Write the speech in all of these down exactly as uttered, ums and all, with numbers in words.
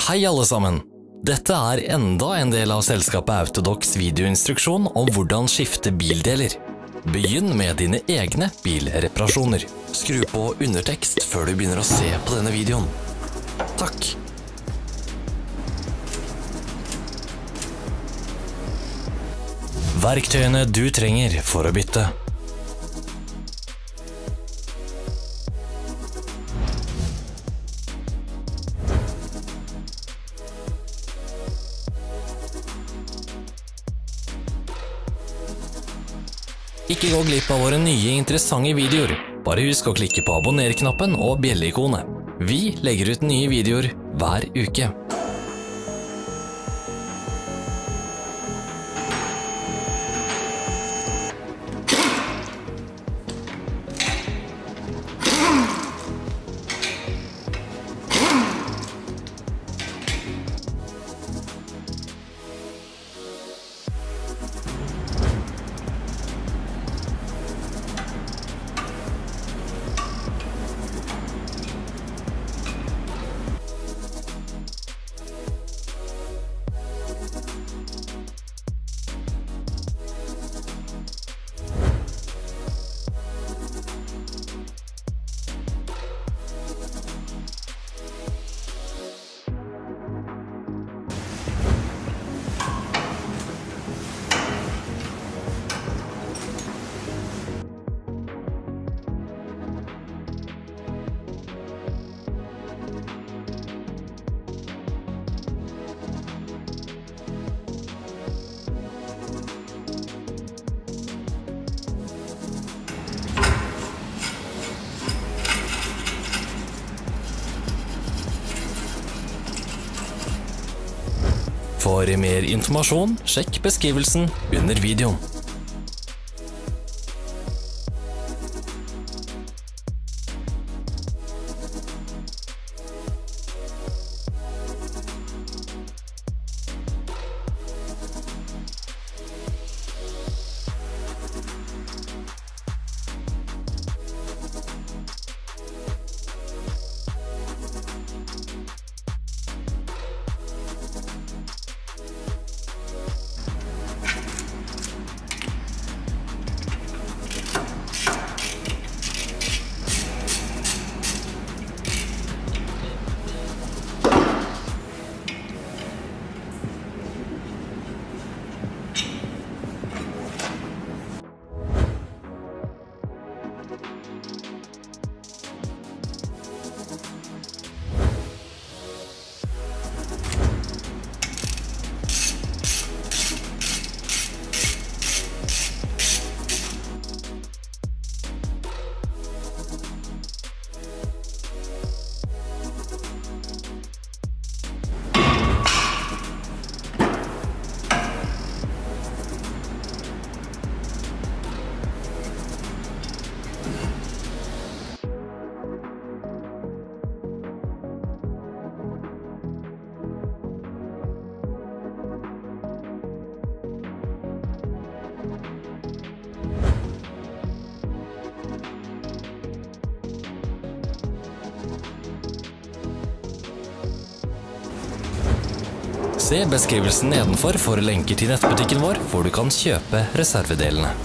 Hei alle sammen! Dette er enda en del av selskapet Autodocs videoinstruksjon om hvordan skifte bildeler. Begynn med dine egne bilreparasjoner. Skru på undertekst før du begynner å se på denne videoen. Takk! Verktøyene du trenger for å bytte. Ikke gå glipp av våre nye interessante videoer. Bare husk å klikke på abonner-knappen og bjelle-ikonet. Vi legger ut nye videoer hver uke. For mer informasjon, sjekk beskrivelsen under videoen. Se beskrivelsen nedenfor for lenker til nettbutikken vår, hvor du kan kjøpe reservedelene.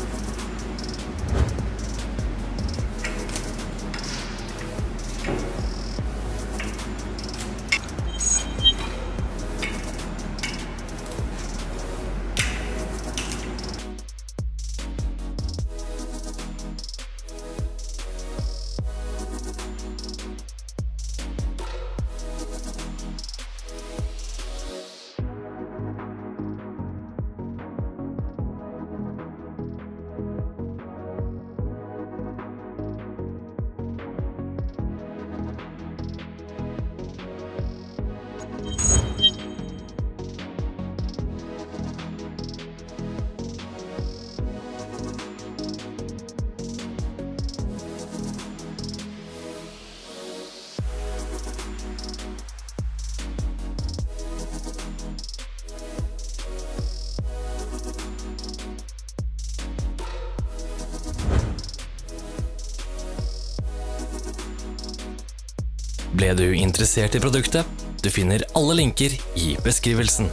Ble du interessert i produktet? Du finner alle linker i beskrivelsen.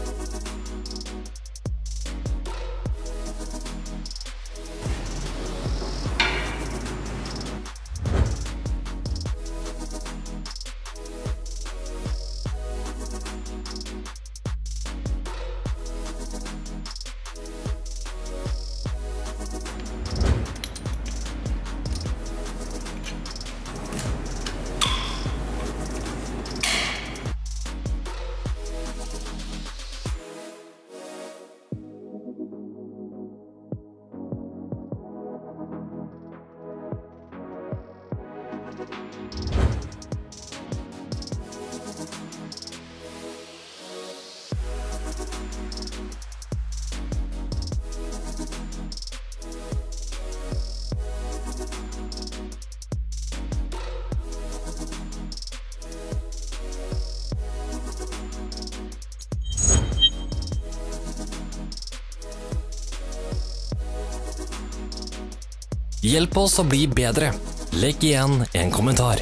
Hjelp oss å bli bedre. Legg igjen en kommentar.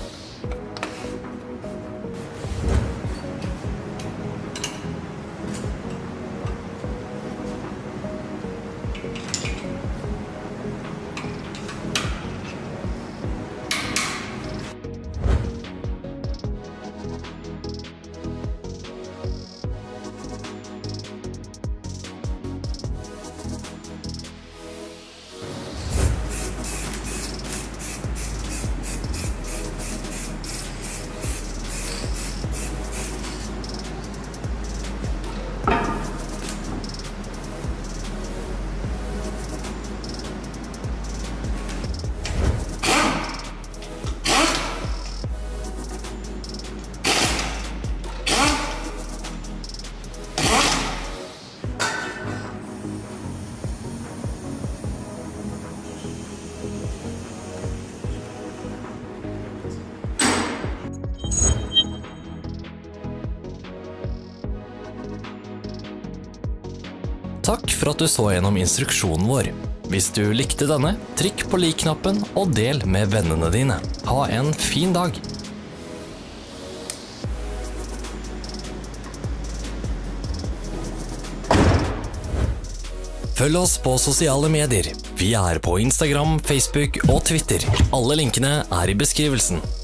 Takk for at du så gjennom instruksjonen vår. Hvis du likte denne, trykk på like-knappen og del med vennene dine. Ha en fin dag! Følg oss på sosiale medier. Vi er på Instagram, Facebook og Twitter. Alle linkene er i beskrivelsen.